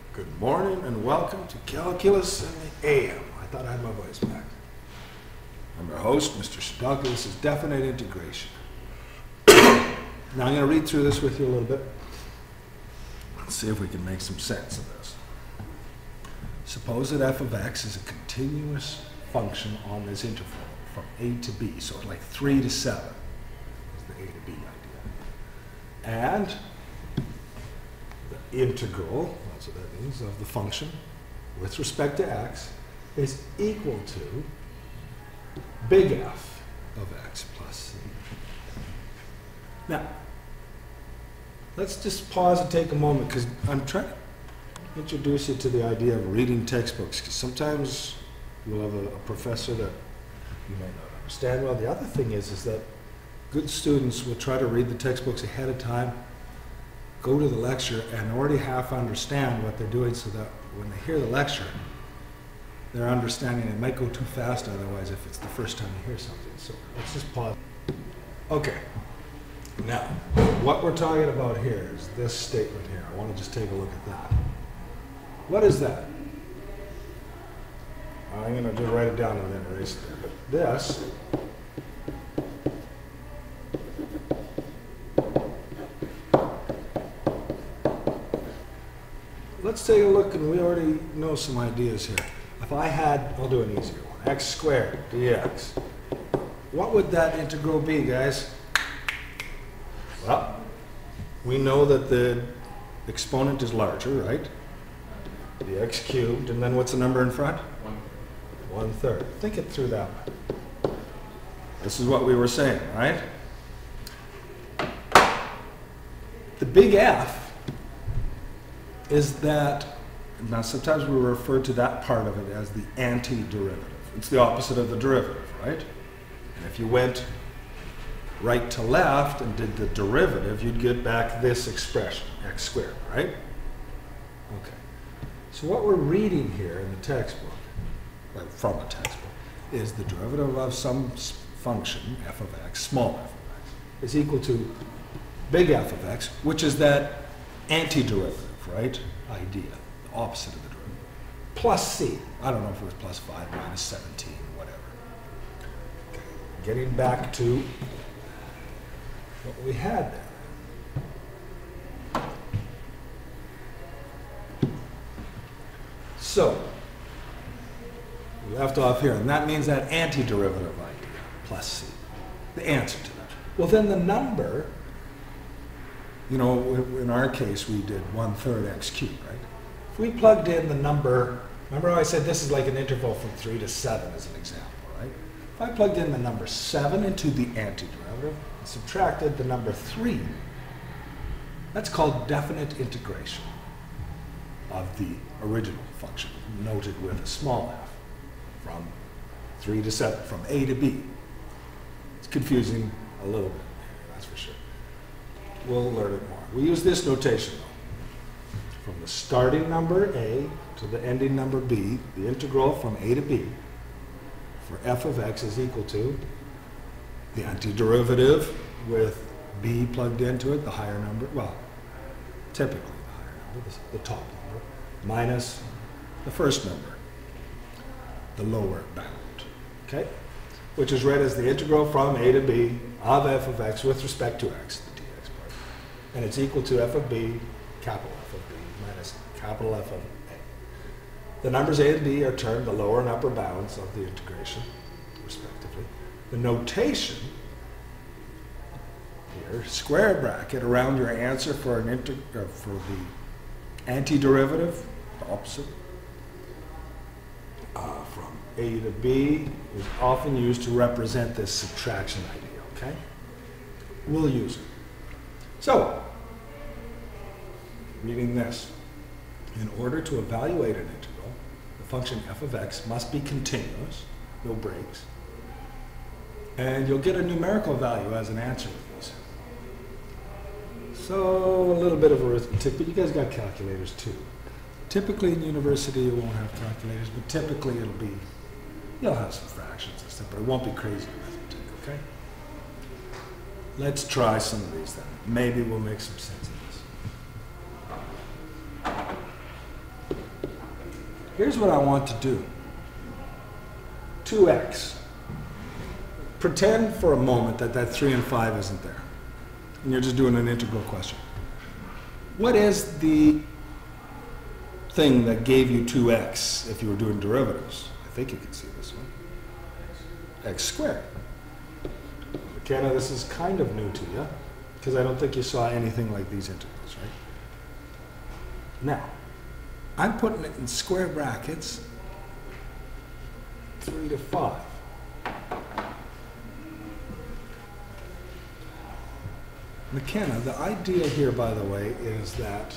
Good morning and welcome to Calculus in the AM. I thought I had my voice back. I'm your host, Mr. Sadaka. This is definite integration. Now I'm going to read through this with you a little bit. Let's see if we can make some sense of this. Suppose that f of x is a continuous function on this interval from a to b, so like 3 to 7 is the a to b idea. And the integral, that's what that means, of the function with respect to x is equal to big F of x plus c. Now, let's just pause and take a moment because I'm trying to introduce you to the idea of reading textbooks, because sometimes you'll have a professor that you might not understand well. The other thing is that good students will try to read the textbooks ahead of time, go to the lecture, and already half understand what they're doing so that when they hear the lecture, they're understanding. It might go too fast otherwise if it's the first time you hear something. So let's just pause. Okay. Now, what we're talking about here is this statement here. I want to just take a look at that. What is that? I'm going to just write it down and then erase it there. But this let's take a look, and we already know some ideas here. If I had, I'll do an easier one, x squared dx. What would that integral be, guys? Well, we know that the exponent is larger, right? The x cubed, and then what's the number in front? 1/3. Think it through that way. This is what we were saying, right? The big F is that, now sometimes we refer to that part of it as the antiderivative. It's the opposite of the derivative, right? And if you went right to left and did the derivative, you'd get back this expression, x squared, right? Okay. So what we're reading here in the textbook, or from a textbook, is the derivative of some function, f of x, small f of x, is equal to big F of x, which is that antiderivative, right? Idea, the opposite of the derivative. Plus c. I don't know if it was plus 5, minus 17, whatever. Okay. Getting back to what we had there. So, we left off here, and that means that antiderivative idea, plus c, the answer to that. Well, then the number, you know, in our case, we did 1/3 x cubed, right? If we plugged in the number, remember how I said this is like an interval from 3 to 7 as an example, right? If I plugged in the number 7 into the antiderivative and subtracted the number 3, that's called definite integration of the original function, noted with a small f, from 3 to 7, from a to b. It's confusing a little bit, that's for sure. We'll learn it more. We use this notation, though. From the starting number a to the ending number b, the integral from a to b for f of x is equal to the antiderivative with b plugged into it, the higher number, well, typically the higher number, the top number, minus the first number, the lower bound, okay? Which is read as the integral from a to b of f of x with respect to x, the dx part. And it's equal to f of b, capital F of b, minus capital F of a. The numbers a and b are termed the lower and upper bounds of the integration, respectively. The notation here, square bracket around your answer for for the antiderivative, the opposite, from a to b is often used to represent this subtraction idea, okay? We'll use it. So, reading this, in order to evaluate an integral, the function f of x must be continuous, no breaks, and you'll get a numerical value as an answer to these. So, a little bit of arithmetic, but you guys got calculators too. Typically in university you won't have calculators, but typically it'll be, you'll have some fractions and stuff, but it won't be crazy arithmetic, okay? Let's try some of these then. Maybe we'll make some sense of this. Here's what I want to do. 2x. Pretend for a moment that that 3 and 5 isn't there. And you're just doing an integral question. What is the thing that gave you 2x if you were doing derivatives? I think you can see this one. X squared. McKenna, this is kind of new to you, because I don't think you saw anything like these integrals, right? Now, I'm putting it in square brackets, 3 to 5. McKenna, the idea here, by the way, is that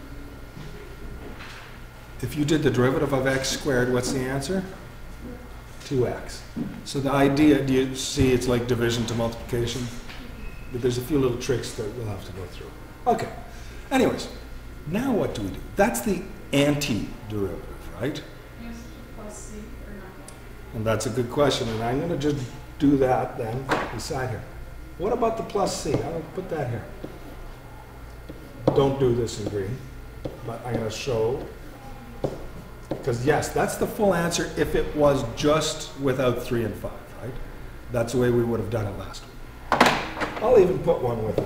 if you did the derivative of x squared, what's the answer? 2x. So the idea, do you see it's like division to multiplication? But there's a few little tricks that we'll have to go through. Okay. Anyways, now what do we do? That's the antiderivative, right? Yes, plus c or not. And that's a good question, and I'm going to just do that then beside here. What about the plus c? I'll put that here. Don't do this in green, but I'm going to show, because yes, that's the full answer if it was just without 3 and 5, right? That's the way we would have done it last week. I'll even put one with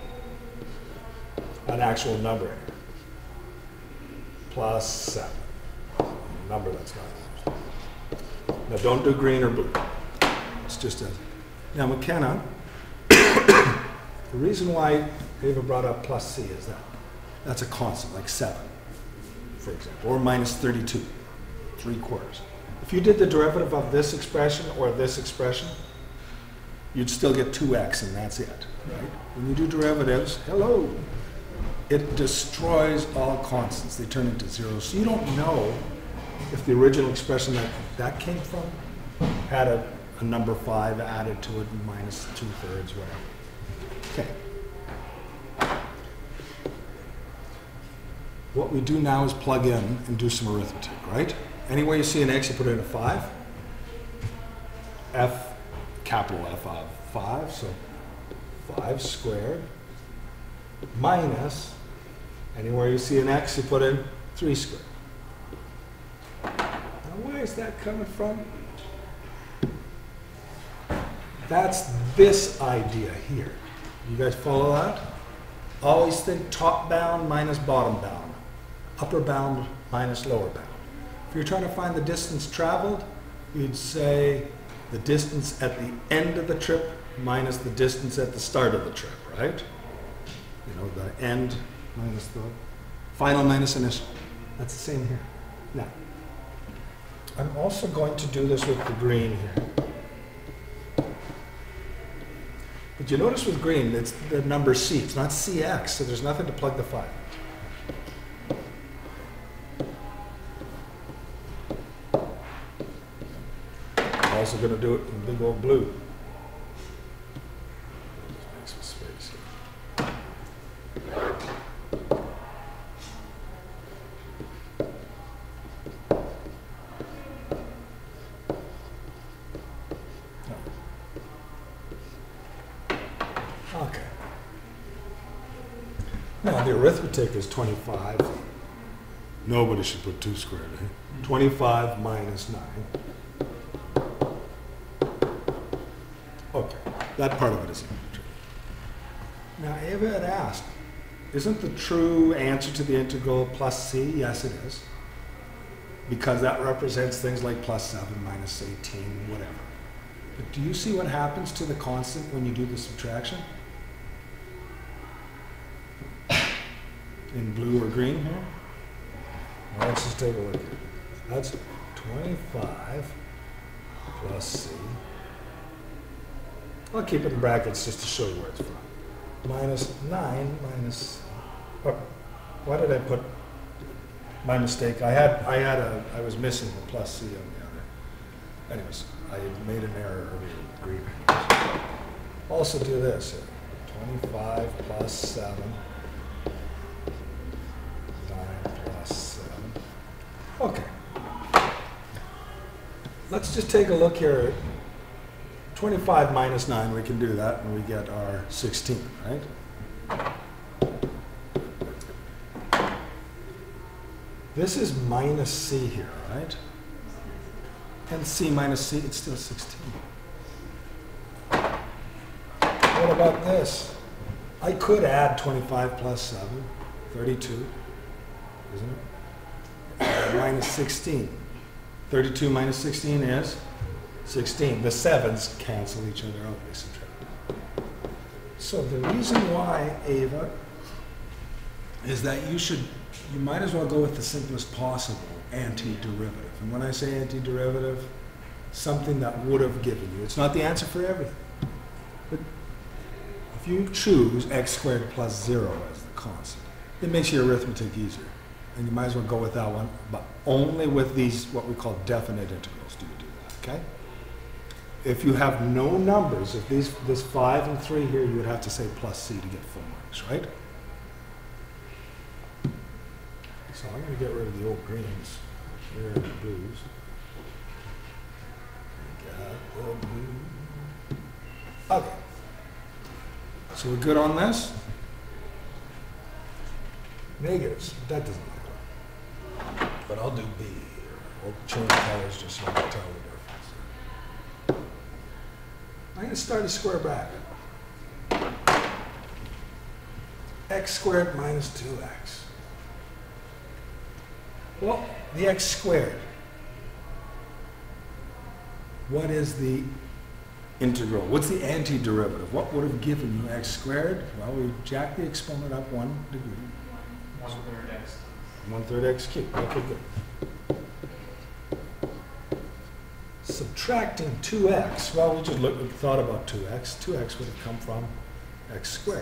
an actual number here. Plus 7. Number that's not used. Now don't do green or blue. It's just a... Now McKenna, the reason why Ava brought up plus c is that that's a constant, like 7, for example, or minus 32, 3/4. If you did the derivative of this expression or this expression, you'd still get 2x, and that's it, right? When you do derivatives, hello, it destroys all constants. They turn into zeros. So you don't know if the original expression that came from had a number 5 added to it, minus 2/3, whatever. Okay. What we do now is plug in and do some arithmetic, right? Anywhere you see an x, you put in a 5. F, capital F of 5, so 5 squared minus, anywhere you see an x, you put in 3 squared. Now where is that coming from? That's this idea here. You guys follow that? Always think top bound minus bottom bound. Upper bound minus lower bound. If you're trying to find the distance traveled, you'd say the distance at the end of the trip minus the distance at the start of the trip, right? You know, the end minus the final minus initial. That's the same here. Now, I'm also going to do this with the green here. But you notice with green, it's the number c. It's not cx, so there's nothing to plug the 5. I'm also going to do it in big old blue. Make some space here. Okay. Now the arithmetic is 25. Nobody should put 2 squared in. 25 minus 9. Okay, that part of it is true. Now Ava had asked, isn't the true answer to the integral plus c? Yes, it is. Because that represents things like plus 7, minus 18, whatever. But do you see what happens to the constant when you do the subtraction? In blue or green here? Well, let's just take a look here. That's 25 plus c. I'll keep it in brackets just to show you where it's from. Minus 9 minus, oh, why did I put my mistake? I was missing the plus c on the other. Anyways, I made an error earlier with green. Also do this here. 25 plus 7. 9 plus 7. Okay. Let's just take a look here. 25 minus 9, we can do that, and we get our 16, right? This is minus c here, right? And c minus c, it's still 16. What about this? I could add 25 plus 7, 32, isn't it? Minus 16. 32 minus 16 is 16. The 7s cancel each other out, they subtract. So the reason why, Ava, is that you might as well go with the simplest possible antiderivative. And when I say antiderivative, something that would have given you. It's not the answer for everything. But if you choose x squared plus 0 as the constant, it makes your arithmetic easier. And you might as well go with that one, but only with these, what we call definite integrals do you do that, okay? If you have no numbers, if this 5 and 3 here, you would have to say plus c to get full marks, right? So I'm going to get rid of the old greens. Here are the blues. Got the blue. Okay. So we're good on this? Negatives. That doesn't matter. But I'll do B here. I'll change colors just so I can tell the difference. I'm going to start a square bracket. X squared minus 2x. Well, the x squared. What is the integral? What's the antiderivative? What would have given you x squared? Well, we jack the exponent up 1 degree. 1/3 x. 1/3 x cubed. Okay, good. Subtracting 2x. Well, we just thought about 2x. 2x would have come from x squared.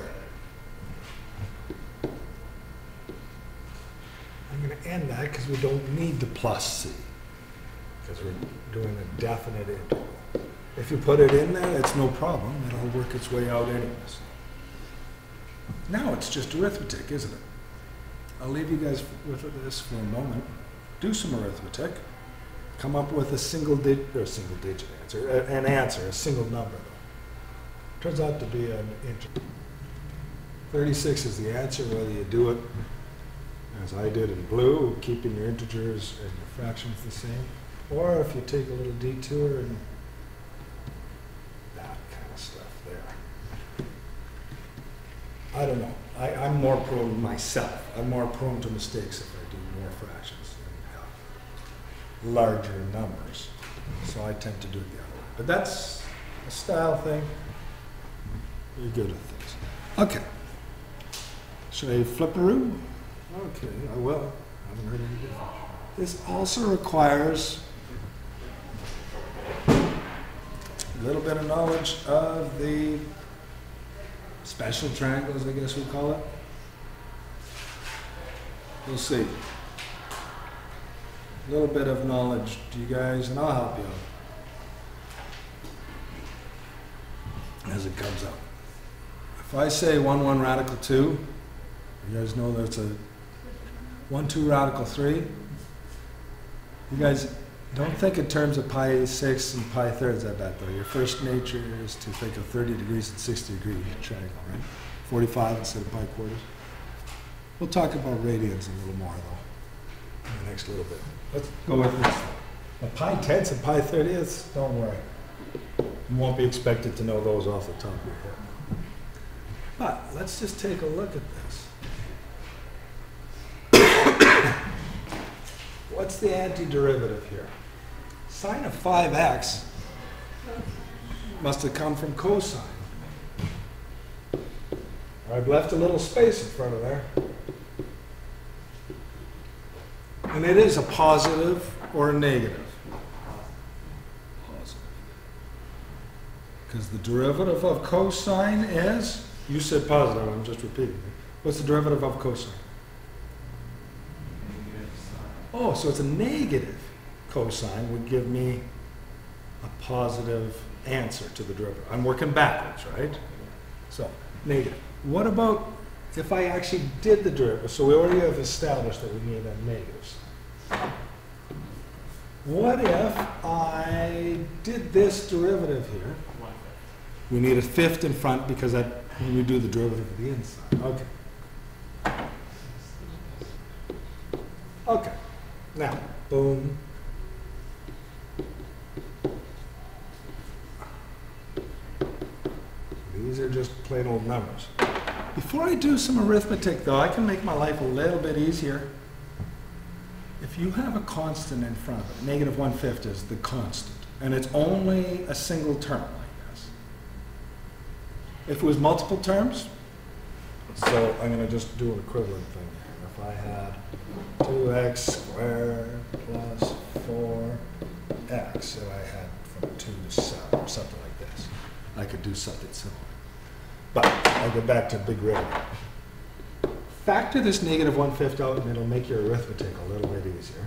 I'm going to end that because we don't need the plus c, because we're doing a definite integral. If you put it in there, it's no problem. It'll work its way out anyways. Now it's just arithmetic, isn't it? I'll leave you guys with this for a moment. Do some arithmetic. Come up with a single digit answer, a single number though. Turns out to be an integer. 36 is the answer, whether you do it as I did in blue, keeping your integers and your fractions the same, or if you take a little detour and that kind of stuff there. I don't know. I'm more prone myself. I'm more prone to mistakes if I do more fractions and have larger numbers. So I tend to do it the other way. But that's a style thing. You're good at things. Okay. Should I flipperoo? Okay, I will. I haven't heard any different. This also requires a little bit of knowledge of the special triangles, I guess we call it. We'll see. A little bit of knowledge to you guys, and I'll help you out as it comes up. If I say 1, 1, radical 2, you guys know that's a 1, 2, radical 3. You guys don't think in terms of pi 6 and pi thirds at that though. Your first nature is to think of 30 degrees and 60 degree triangle, right? 45 instead of pi quarters. We'll talk about radians a little more though in the next little bit. Let's go with this. The pi tenths and pi 30ths, don't worry. You won't be expected to know those off the top of your head. But let's just take a look at this. What's the antiderivative here? Sine of 5x must have come from cosine. I've left a little space in front of there. And it is a positive or a negative. Positive. Because the derivative of cosine is, you said positive, I'm just repeating it. What's the derivative of cosine? Oh, so it's a negative cosine would give me a positive answer to the derivative. I'm working backwards, right? So, negative. What about if I actually did the derivative? So we already have established that we need negatives. What if I did this derivative here? We need a fifth in front because that when we do the derivative of the inside. Okay. Okay, now, boom. These are just plain old numbers. Before I do some arithmetic, though, I can make my life a little bit easier. If you have a constant in front of it, negative 1/5 is the constant, and it's only a single term like this. If it was multiple terms, so I'm going to just do an equivalent thing here. If I had 2x squared plus 4x, and I had from 2 to 7, something like this, I could do something similar. But I'll get back to big riddle. Factor this negative 1/5 out, and it'll make your arithmetic a little bit easier.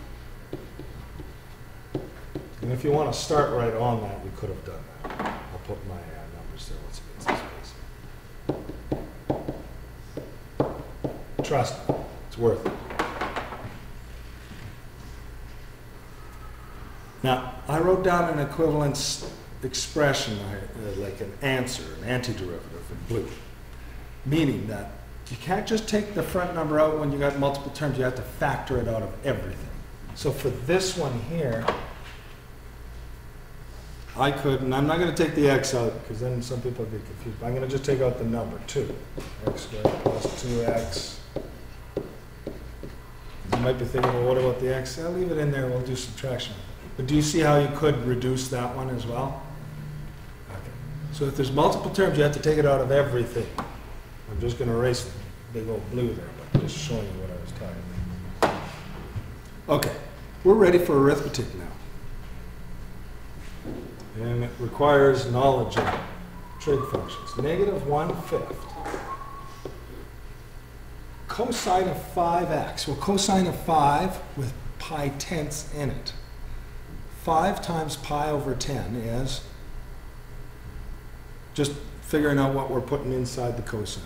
And if you want to start right on that, we could have done that. I'll put my numbers there once against this space. Trust me, it's worth it. Now, I wrote down an equivalence expression, like an answer, an antiderivative in blue, meaning that you can't just take the front number out when you got multiple terms, you have to factor it out of everything. So for this one here, I could, and I'm not going to take the x out because then some people get confused, but I'm going to just take out the number 2. X squared plus 2x. You might be thinking, well, what about the x? I'll leave it in there, we'll do subtraction. But do you see how you could reduce that one as well? Okay. So if there's multiple terms, you have to take it out of everything. I'm just going to erase the big old blue there, but just showing you what I was talking about. Okay, we're ready for arithmetic now. And it requires knowledge of trig functions. Negative 1/5. Cosine of 5x. Well, cosine of 5 with pi tenths in it. 5 times pi over 10 is just figuring out what we're putting inside the cosine.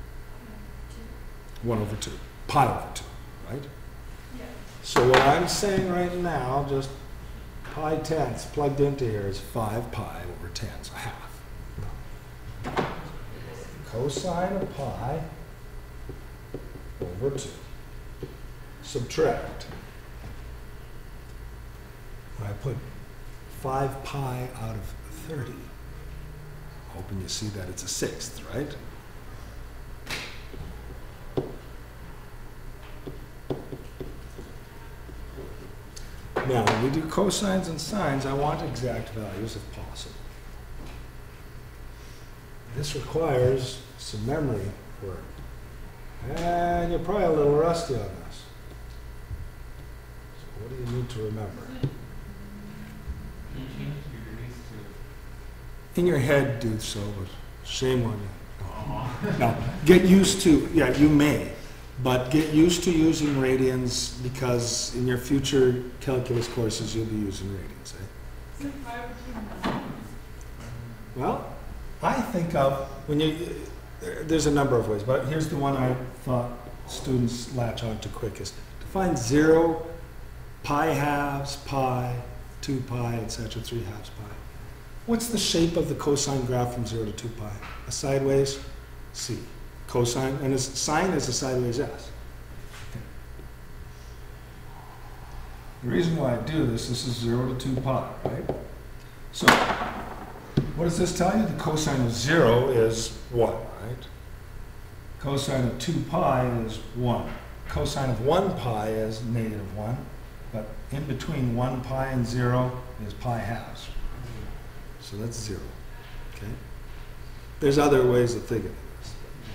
1/2. Pi over 2, right? Yeah. So what I'm saying right now, just pi tenths plugged into here is 5 pi over 10, so half. Cosine of pi over 2. Subtract. I put 5 pi out of 30. Hoping you see that it's a sixth, right? Now, when we do cosines and sines, I want exact values if possible. This requires some memory work. And you're probably a little rusty on this. So what do you need to remember? Can you change your degrees to? In your head, do so, but shame on you. No, get used to, yeah, you may, but get used to using radians because in your future calculus courses, you'll be using radians, eh? So why would you? Well, I think of, when you, there's a number of ways, but here's the one I thought students latch on to quickest. To find 0, pi halves, pi, 2 pi, etc., 3 halves pi. What's the shape of the cosine graph from 0 to 2 pi? A sideways C. Cosine, and sine is a sideways S. Okay. The reason why I do this is 0 to 2 pi, right? So, what does this tell you? The cosine of 0 is 1, right? Cosine of 2 pi is 1. Cosine of 1 pi is negative 1. But in between 1 pi and 0 is pi halves. So that's 0. Okay? There's other ways of thinking of this.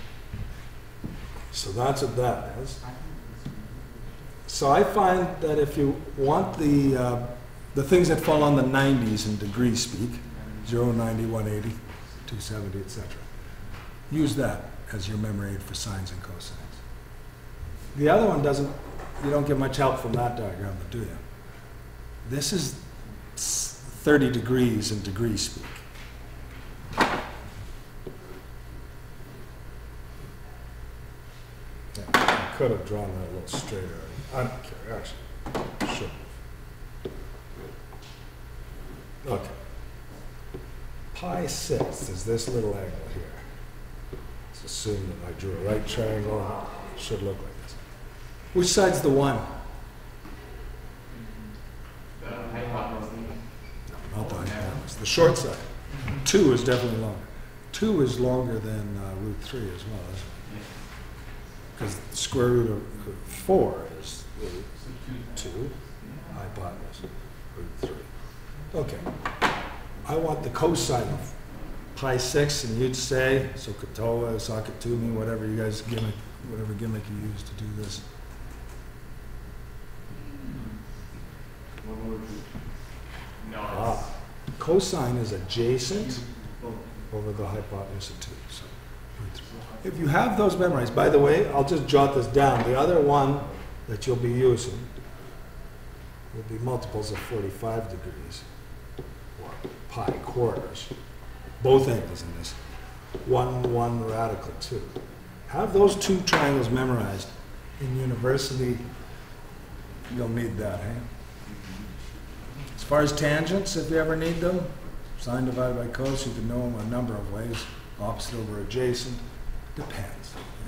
So that's what that is. So I find that if you want the things that fall on the 90s in degree speak, 0, 90, 180, 270, etc., use that as your memory aid for sines and cosines. The other one doesn't, you don't get much help from that diagram, do you? This is 30 degrees in degree speak. Yeah, I could have drawn that a little straighter. I don't care, actually. Should have. Okay. Pi sixth is this little angle here. Let's assume that I drew a right triangle. It should look like this. Which side's the 1? the short side. 2 is definitely longer. 2 is longer than root 3 as well, isn't it? Because the square root of 4 is So 2, hypotenuse, root 3. Okay. I want the cosine of pi 6, and you'd say, SOHCAHTOA, SOHCAHTOOMI, whatever you guys gimmick, whatever gimmick you use to do this. No, Ah, cosine is adjacent over the hypotenuse of 2. So, if you have those memorized, by the way, I'll just jot this down. The other one that you'll be using will be multiples of 45 degrees, or pi quarters, both angles in this. 1 radical 2. Have those 2 triangles memorized. In university, you'll need that, eh? As far as tangents, if you ever need them, sine divided by cos, you can know them a number of ways. Opposite over adjacent, depends.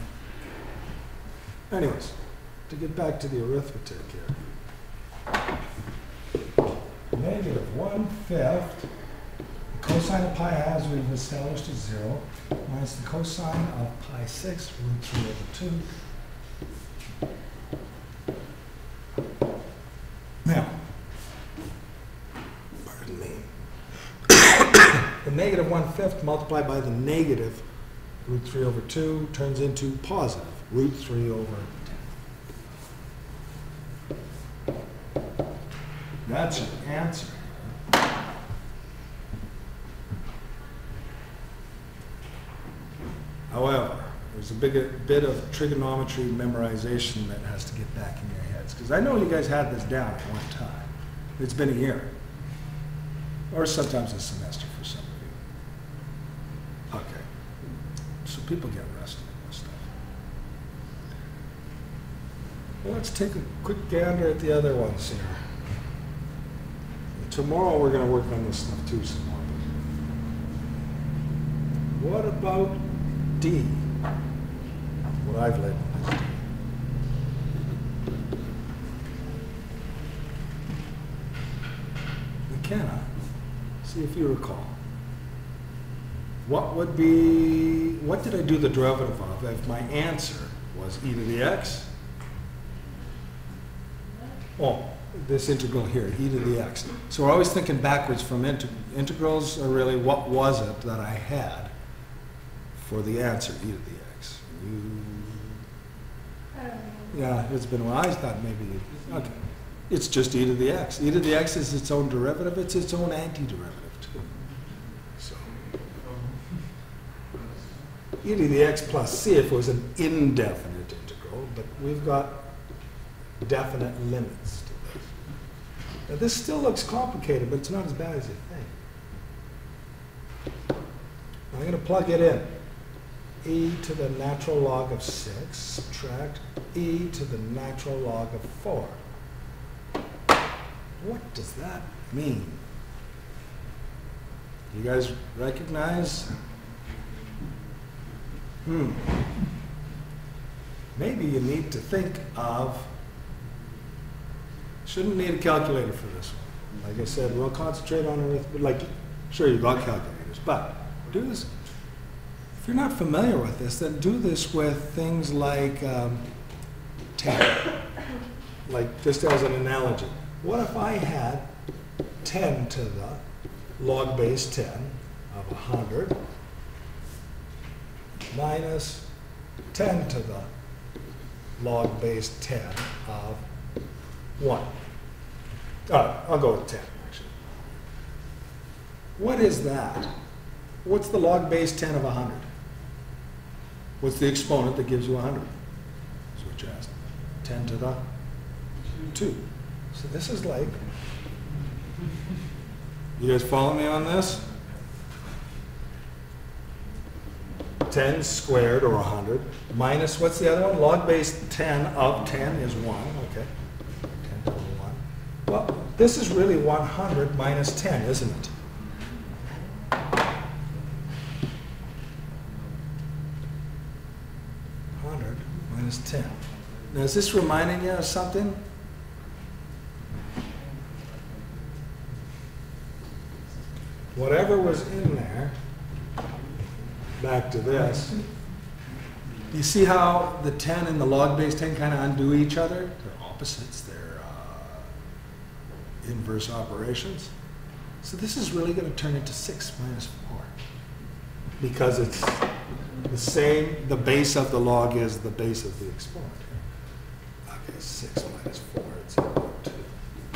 Anyways, to get back to the arithmetic here. Negative 1/5, the cosine of pi as we've established is 0, minus the cosine of pi 6, root 3 over 2. Now, pardon me. The negative 1/5 multiplied by the negative root 3 over 2 turns into positive root 3 over 10. That's your answer. However, there's a bit of trigonometry memorization that has to get back in your heads. Because I know you guys had this down at one time. It's been a year. Or sometimes a semester for some of you. Okay. So people get rusty on this stuff. Well, let's take a quick gander at the other ones here. Tomorrow we're going to work on this stuff too some more. What about D? What I've labeled as D. McKenna, see if you recall. What did I do the derivative of if my answer was e to the x? Oh, this integral here, e to the x. So we're always thinking backwards from integrals are really what was it that I had for the answer e to the x. I don't know. Yeah, it's been a while. I thought maybe, okay. It's just e to the x. E to the x is its own derivative. It's its own antiderivative too. So e to the x plus c if it was an indefinite integral, but we've got definite limits to this. Now this still looks complicated, but it's not as bad as you think. I'm going to plug it in. E to the natural log of 6 subtract e to the natural log of 4. What does that mean? You guys recognize? Maybe you need to think of, shouldn't need a calculator for this one. Like I said, we'll concentrate on arithmetic, like, sure you've got calculators, but do this. If you're not familiar with this, then do this with things like 10. Like, just as an analogy. What if I had 10 to the log base 10 of 100 minus 10 to the log base 10 of 1? I'll go with 10, actually. What is that? What's the log base 10 of 100? What's the exponent that gives you 100? That's what you asked. 10 to the 2. So this is like, you guys follow me on this? 10 squared, or 100, minus, what's the other one? Log base 10 of 10 is 1, okay. 10 to the 1. Well, this is really 100 minus 10, isn't it? Minus 10. Now, is this reminding you of something? whatever was in there, back to this. You see how the 10 and the log base 10 kind of undo each other? They're opposites, they're inverse operations. So this is really going to turn into 6 minus 4. Because it's the same, the base of the log is the base of the exponent. Okay, 6 minus 4, it's equal to 2.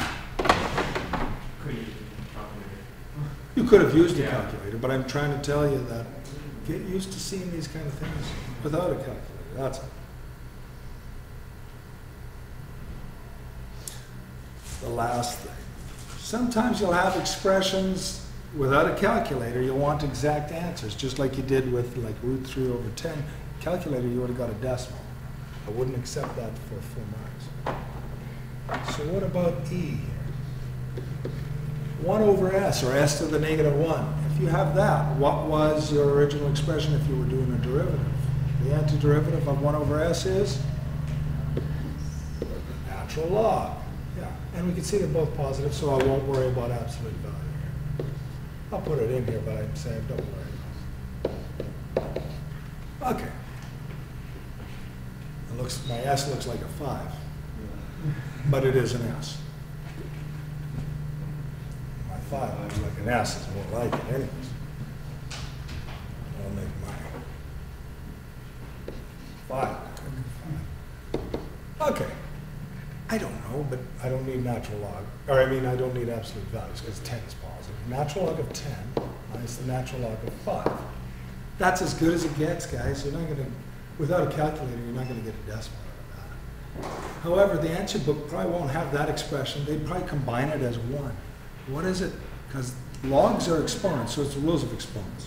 Could you calculate You could have used a Yeah. calculator, but I'm trying to tell you that get used to seeing these kind of things without a calculator, that's all. The last thing. Sometimes you'll have expressions without a calculator, you'll want exact answers, just like you did with like root 3 over 10. Calculator, you would have got a decimal. I wouldn't accept that for full marks. So what about E here? 1 over S, or S to the negative 1. If you have that, what was your original expression if you were doing a derivative? The antiderivative of 1 over S is natural log. Yeah, and we can see they're both positive, so I won't worry about absolute value here. I'll put it in here, but I'm saying don't worry. Okay. It looks, my S looks like a 5, but it is an S. My 5 looks like an S, is more like it anyways. I'll make my 5 look like a 5. Okay. I don't know, but I don't need natural log, or I mean, I don't need absolute values because 10 is positive. Natural log of 10 minus the natural log of 5. That's as good as it gets, guys. You're not going to, without a calculator, you're not going to get a decimal out of that. However, the answer book probably won't have that expression. They'd probably combine it as 1. What is it? Because logs are exponents, so it's the rules of exponents.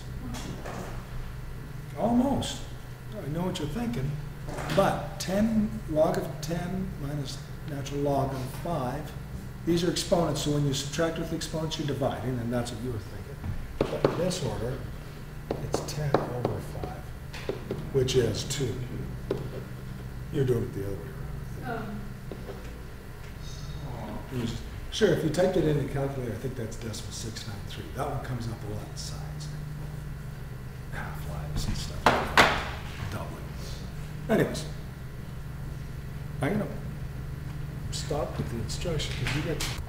Almost. I know what you're thinking. But 10, log of 10 minus natural log of 5, these are exponents, so when you subtract with the exponents, you're dividing, and that's what you were thinking. But in this order, it's 10 over 5, which is 2. You're doing it the other way around. Sure, if you typed it in the calculator, I think that's decimal 693. That one comes up a lot in signs. Half-lives and stuff like that. Doubling. Anyways, I'm going to stop with the instruction because you get